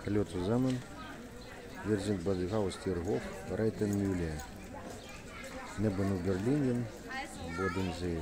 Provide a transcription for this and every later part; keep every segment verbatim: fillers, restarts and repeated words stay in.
Hallo zusammen, wir sind bei dem Haus Tierhof Reitenmühle, neben Oberlinien, Bodensee.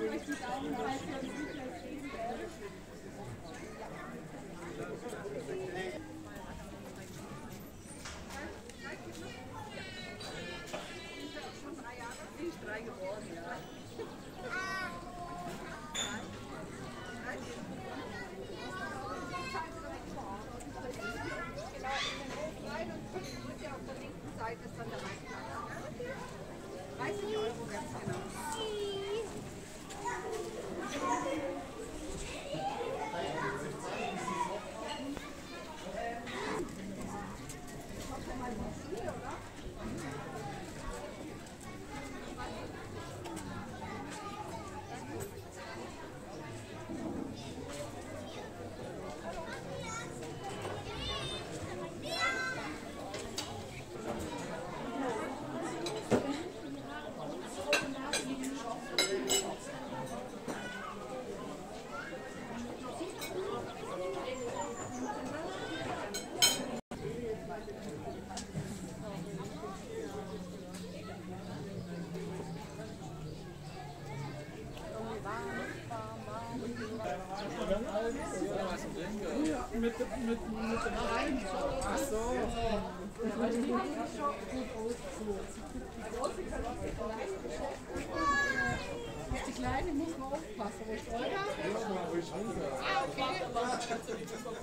Ja, mit, mit, mit dem Rein. Ach so. Auf die Kleine muss man aufpassen, ruhig, oder? Ja, mal ruhig runter. Ah, okay.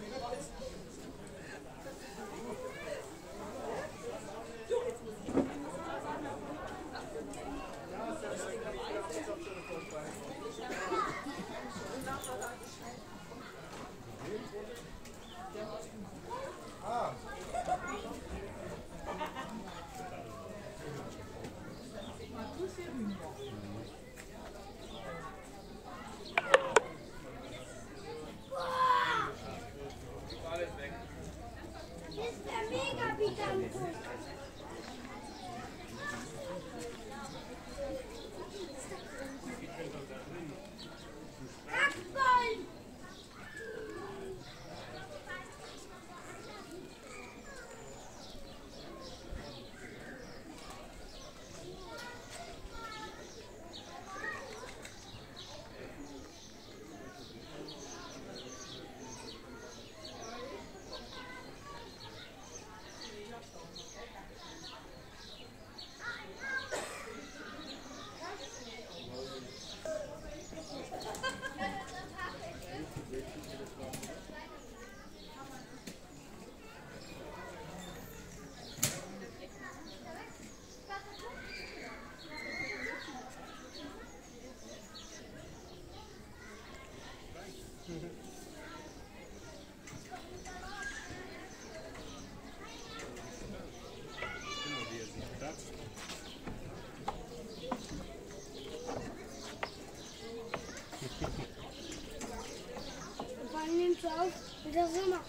Wann nimmst du auf mit der Sommer?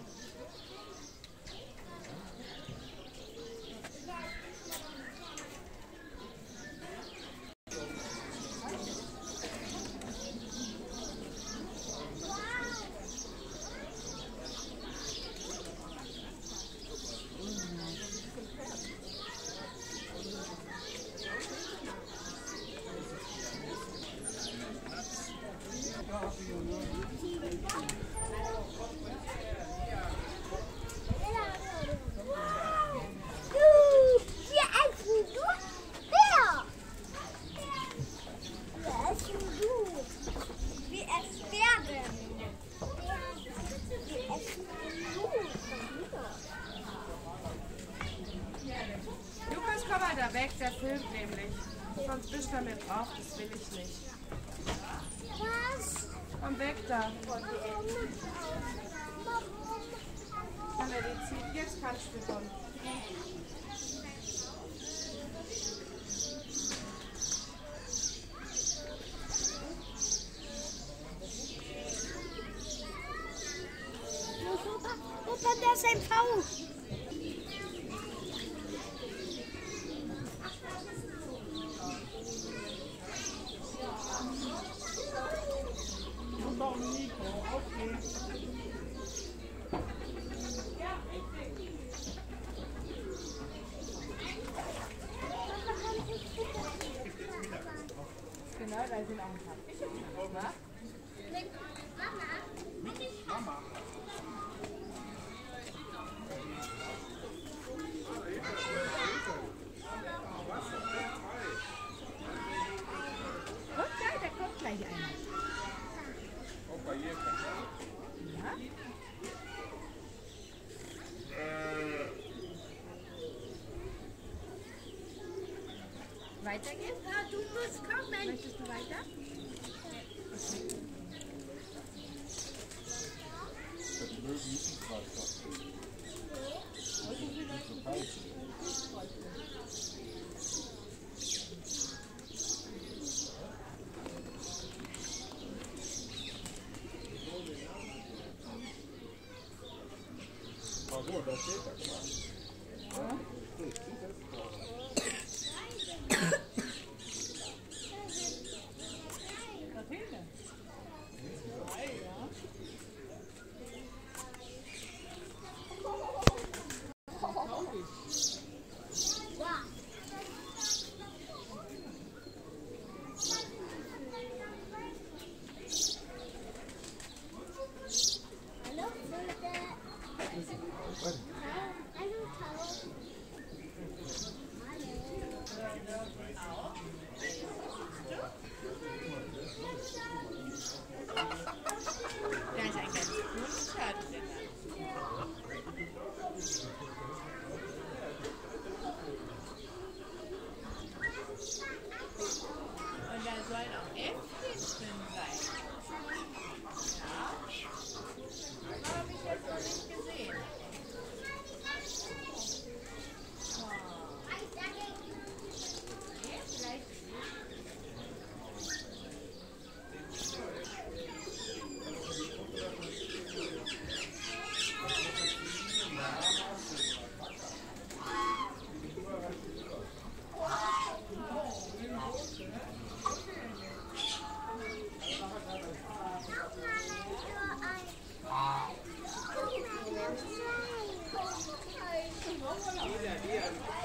Lukas, komm mal da weg, der filmt nämlich. Sonst bist du damit drauf, das will ich nicht. Was? Komm weg da. Wenn er die zieht, jetzt kannst du kommen. Opa, der ist ein V. Und auch Nico, okay. Da sind auch ein paar Fische drin, ne? Und da, da kommt gleich einer. Ja? Weiter geht's? Ja, du musst kommen. Möchtest du weiter? Hallo, Leute. Hallo, Tau. Da ist ein ganz cooles Shirt drin. Und da sollen auch Äffchen drin sein. Ja? Habe ich jetzt noch nicht gesehen. Wow. Nee, vielleicht. Guck mal,